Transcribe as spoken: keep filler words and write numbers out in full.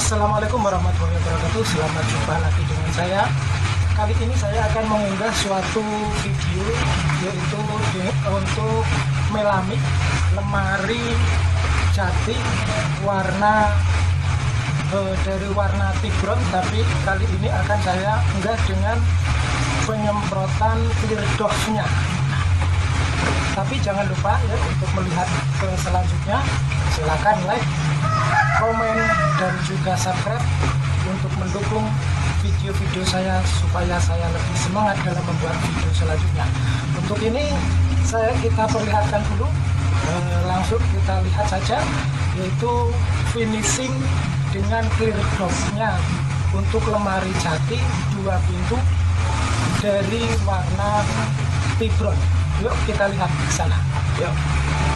Assalamualaikum warahmatullahi wabarakatuh. Selamat jumpa lagi dengan saya. Kali ini saya akan mengunggah suatu video, yaitu untuk melamik lemari jati warna eh, dari warna tigron, tapi kali ini akan saya unggah dengan penyemprotan clear doff-nya. Tapi jangan lupa ya, untuk melihat ke selanjutnya silakan like, komen, dan juga subscribe untuk mendukung video-video saya supaya saya lebih semangat dalam membuat video selanjutnya. Untuk ini saya kita perlihatkan dulu, eh, langsung kita lihat saja, yaitu finishing dengan clear doff-nya untuk lemari jati dua pintu dari warna tigron. Yuk kita lihat ke sana. Yuk.